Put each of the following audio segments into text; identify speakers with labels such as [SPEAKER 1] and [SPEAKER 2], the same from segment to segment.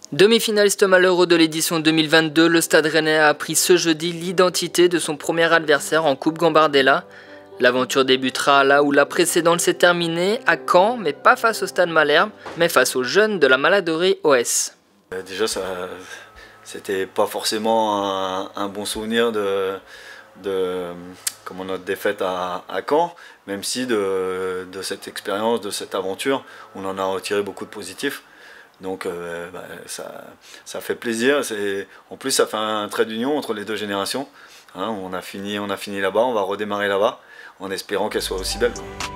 [SPEAKER 1] Demi-finaliste malheureux de l'édition 2022, le Stade Rennais a appris ce jeudi l'identité de son premier adversaire en Coupe Gambardella. L'aventure débutera là où la précédente s'est terminée, à Caen, mais pas face au Stade Malherbe, mais face aux jeunes de la Maladorie OS.
[SPEAKER 2] Déjà, c'était pas forcément un bon souvenir de notre défaite à Caen, même si de cette expérience, de cette aventure, on en a retiré beaucoup de positifs. Donc ça fait plaisir, en plus ça fait un trait d'union entre les deux générations. Hein, on a fini là-bas, on va redémarrer là-bas, en espérant qu'elle soit aussi belle.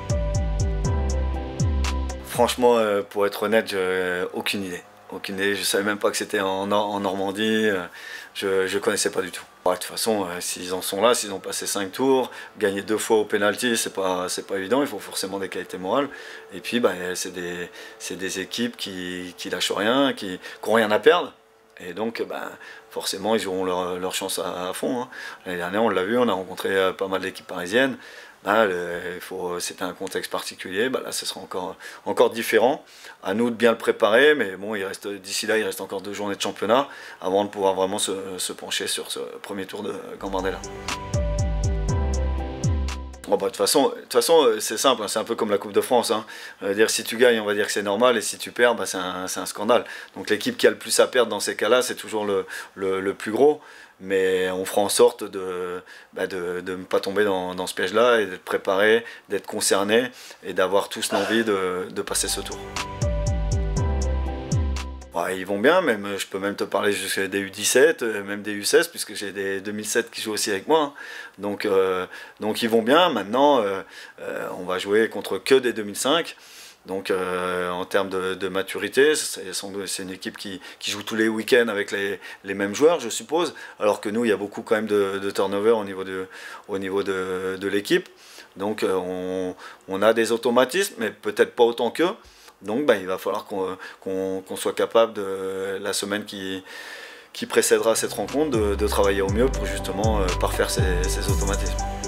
[SPEAKER 2] Franchement, pour être honnête, aucune idée. Aucune idée, je ne savais même pas que c'était en Normandie, je ne connaissais pas du tout. De toute façon, s'ils en sont là, s'ils ont passé 5 tours, gagner 2 fois au pénalty, c'est pas évident, il faut forcément des qualités morales. Et puis c'est des équipes qui lâchent rien, qui n'ont rien à perdre. Et donc forcément ils auront leur chance à fond. Hein. L'année dernière on l'a vu, on a rencontré pas mal d'équipes parisiennes. C'était un contexte particulier, là ce sera encore différent. À nous de bien le préparer, mais bon, d'ici là il reste encore 2 journées de championnat avant de pouvoir vraiment se pencher sur ce premier tour de Gambardella. De toute façon c'est simple, c'est un peu comme la Coupe de France. Hein. Si tu gagnes, on va dire que c'est normal, et si tu perds, c'est un scandale. Donc l'équipe qui a le plus à perdre dans ces cas-là, c'est toujours le plus gros. Mais on fera en sorte de ne pas tomber dans ce piège-là, et d'être préparé, d'être concerné, et d'avoir tous l'envie de passer ce tour. Ils vont bien, je peux même te parler jusqu'à des U17, même des U16, puisque j'ai des 2007 qui jouent aussi avec moi. Donc ils vont bien. Maintenant, on va jouer contre que des 2005. Donc en termes de maturité, c'est une équipe qui joue tous les week-ends avec les mêmes joueurs, je suppose. Alors que nous, il y a beaucoup quand même de turnover au niveau de l'équipe. Donc on a des automatismes, mais peut-être pas autant qu'eux. Donc il va falloir qu'on soit capable, la semaine qui précédera cette rencontre, de travailler au mieux pour justement parfaire ces automatismes.